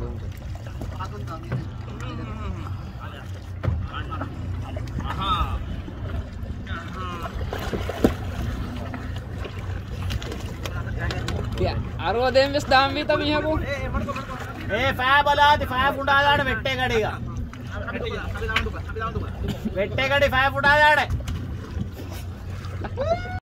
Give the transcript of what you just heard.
අරෝ දෙම් වෙස් දාම් වී තමයි හකෝ ෆෑ බලාති ෆෑ පුඩා දාන්න වෙට්ටේ කඩේක වෙට්ටේ කඩේ ෆෑ පුඩා දාන්න